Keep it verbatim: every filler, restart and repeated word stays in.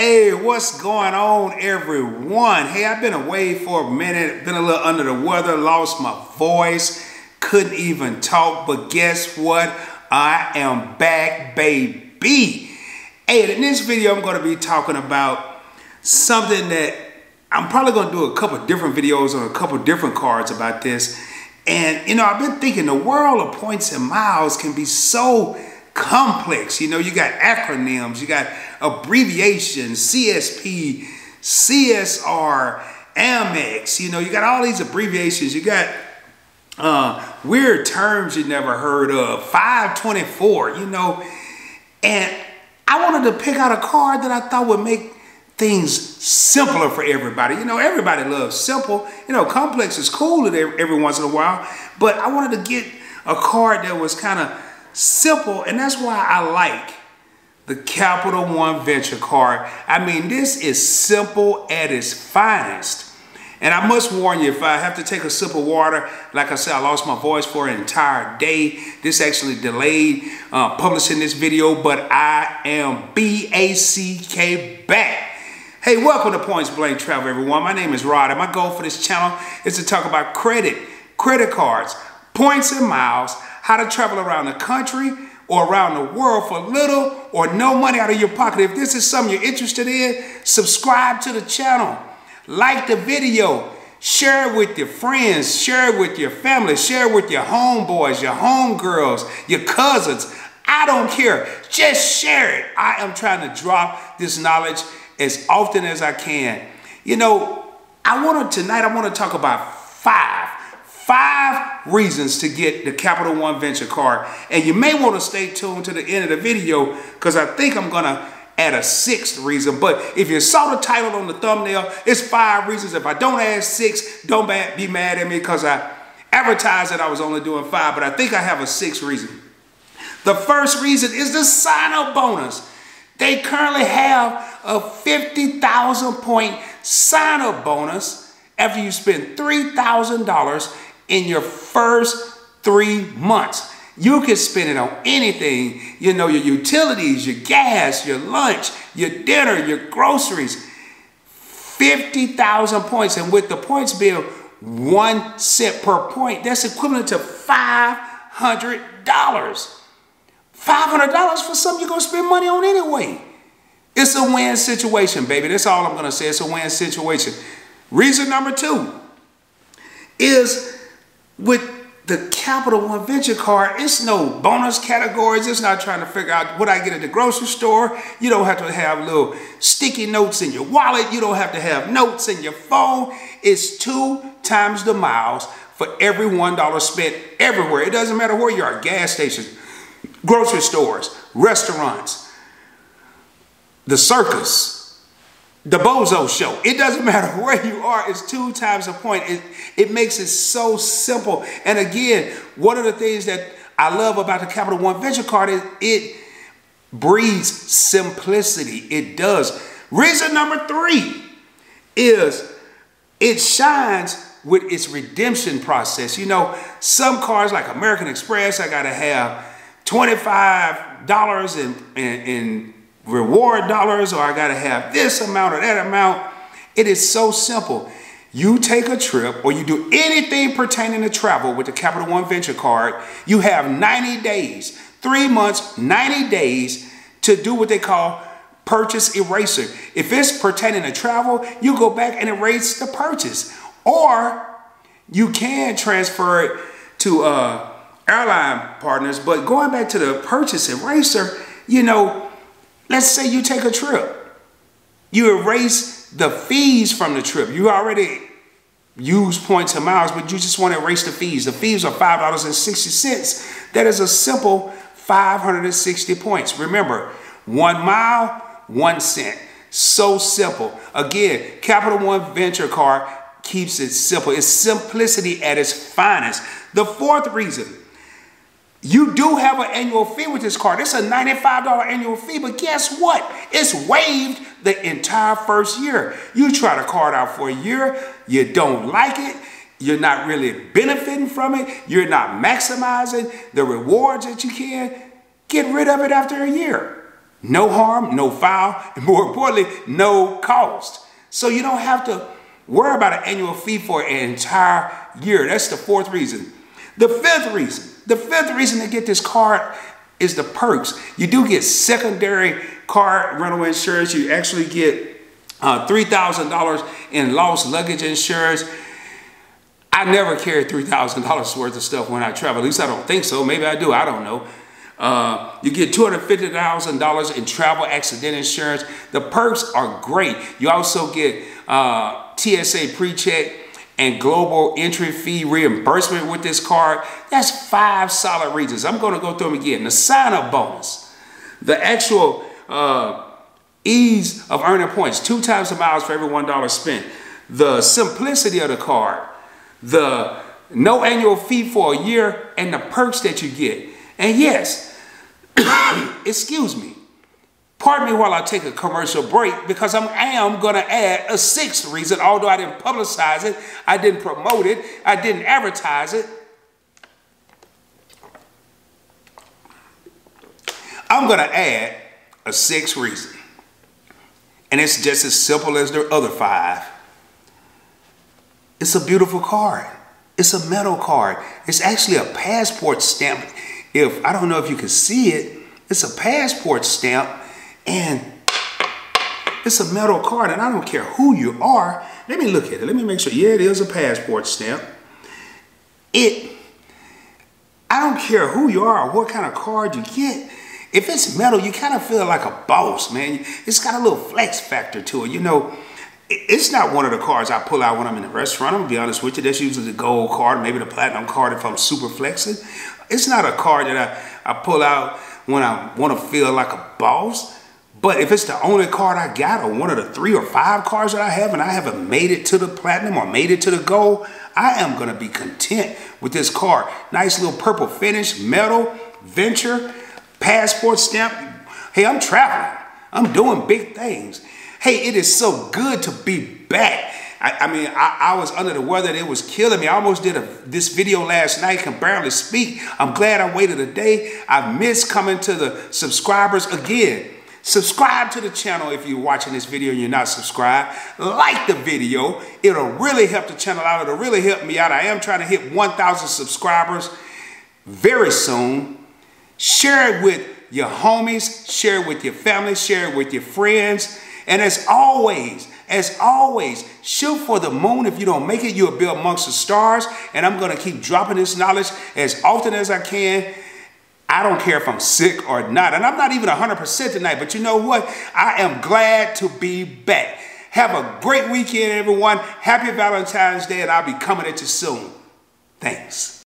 Hey, what's going on, everyone? Hey, I've been away for a minute, been a little under the weather, lost my voice, couldn't even talk, but guess what? I am back, baby. Hey, in this video, I'm going to be talking about something that I'm probably going to do a couple different videos on a couple different cards about this. And, you know, I've been thinking the world of points and miles can be so complex. You know, you got acronyms, you got abbreviations, C S P, C S R, Amex, you know, you got all these abbreviations. You got uh, weird terms you never heard of, five twenty-four, you know, and I wanted to pick out a card that I thought would make things simpler for everybody. You know, everybody loves simple. You know, complex is cool every, every once in a while, but I wanted to get a card that was kind of simple, and that's why I like the Capital One Venture card. I mean, this is simple at its finest. And I must warn you, if I have to take a sip of water, like I said, I lost my voice for an entire day. This actually delayed uh, publishing this video, but I am B A C K back. Hey, welcome to Points Blank Travel, everyone. My name is Rod, and my goal for this channel is to talk about credit, credit cards, points and miles, how to travel around the country or around the world for little or no money out of your pocket. If this is something you're interested in, subscribe to the channel, like the video, share it with your friends, share it with your family, share it with your homeboys, your homegirls, your cousins. I don't care. Just share it. I am trying to drop this knowledge as often as I can. You know, I want to tonight, I want to talk about five Five reasons to get the Capital One Venture card. And you may want to stay tuned to the end of the video because I think I'm going to add a sixth reason. But if you saw the title on the thumbnail, it's five reasons. If I don't add six, don't be mad at me because I advertised that I was only doing five, but I think I have a sixth reason. The first reason is the sign-up bonus. They currently have a fifty thousand point sign-up bonus after you spend three thousand dollars in your first three months. You can spend it on anything, you know, your utilities, your gas, your lunch, your dinner, your groceries. fifty thousand points, and with the points being one cent per point, that's equivalent to five hundred dollars. five hundred dollars for something you're going to spend money on anyway. It's a win situation, baby. That's all I'm going to say. It's a win situation. Reason number two is with the Capital One Venture card, it's no bonus categories. It's not trying to figure out what I get at the grocery store. You don't have to have little sticky notes in your wallet. You don't have to have notes in your phone. It's two times the miles for every one dollar spent everywhere. It doesn't matter where you are, gas stations, grocery stores, restaurants, the circus, the Bozo Show. It doesn't matter where you are. It's two times a point. It, it makes it so simple. And again, one of the things that I love about the Capital One Venture card is it breeds simplicity. It does. Reason number three is it shines with its redemption process. You know, some cards like American Express, I got to have twenty-five dollars in, in, in reward dollars, or I got to have this amount or that amount. It is so simple. You take a trip or you do anything pertaining to travel with the Capital One Venture card, you have ninety days, three months, ninety days to do what they call purchase eraser. If it's pertaining to travel, you go back and erase the purchase. Or you can transfer it to uh, airline partners, but going back to the purchase eraser, you know, let's say you take a trip. You erase the fees from the trip. You already use points and miles, but you just want to erase the fees. The fees are five dollars and sixty cents. That is a simple five hundred sixty points. Remember, one mile, one cent. So simple. Again, Capital One Venture card keeps it simple. It's simplicity at its finest. The fourth reason, you do have an annual fee with this card. It's a ninety-five dollar annual fee, but guess what? It's waived the entire first year. You try the card out for a year, you don't like it, you're not really benefiting from it, you're not maximizing the rewards that you can, get rid of it after a year. no harm, no foul, and more importantly, no cost. So you don't have to worry about an annual fee for an entire year. That's the fourth reason. The fifth reason, the fifth reason to get this card is the perks. You do get secondary car rental insurance. You actually get uh, three thousand dollars in lost luggage insurance. I never carry three thousand dollars worth of stuff when I travel. At least I don't think so. Maybe I do. I don't know. Uh, you get two hundred fifty thousand dollars in travel accident insurance. The perks are great. You also get uh, T S A pre-check and global entry fee reimbursement with this card. That's five solid reasons. I'm going to go through them again. The sign-up bonus, the actual uh, ease of earning points, two times the miles for every one dollar spent, the simplicity of the card, the no annual fee for a year, and the perks that you get. And yes, excuse me, pardon me while I take a commercial break, because I'm, I am going to add a sixth reason, although I didn't publicize it, I didn't promote it, I didn't advertise it. I'm going to add a sixth reason. And it's just as simple as the other five. It's a beautiful card. It's a metal card. It's actually a passport stamp. If I don't know if you can see it, it's a passport stamp, and it's a metal card, and I don't care who you are. Let me look at it. Let me make sure. Yeah, it is a passport stamp. It, I don't care who you are or what kind of card you get. If it's metal, you kind of feel like a boss, man. It's got a little flex factor to it. You know, it's not one of the cards I pull out when I'm in the restaurant. I'm gonna be honest with you. That's usually the gold card, maybe the platinum card if I'm super flexing. It's not a card that I, I pull out when I want to feel like a boss. But if it's the only card I got, or one of the three or five cards that I have, and I haven't made it to the platinum or made it to the gold, I am gonna be content with this card. Nice little purple finish, metal, venture, passport stamp. Hey, I'm traveling. I'm doing big things. Hey, it is so good to be back. I, I mean, I, I was under the weather. It was killing me. I almost did a, this video last night, can barely speak. I'm glad I waited a day. I missed coming to the subscribers again. Subscribe to the channel if you're watching this video and you're not subscribed. Like the video. It'll really help the channel out. It'll really help me out. I am trying to hit one thousand subscribers very soon. Share it with your homies. Share it with your family. Share it with your friends. And as always, as always, shoot for the moon. If you don't make it, you'll be amongst the stars. And I'm going to keep dropping this knowledge as often as I can. I don't care if I'm sick or not. And I'm not even one hundred percent tonight. But you know what? I am glad to be back. Have a great weekend, everyone. Happy Valentine's Day, and I'll be coming at you soon. Thanks.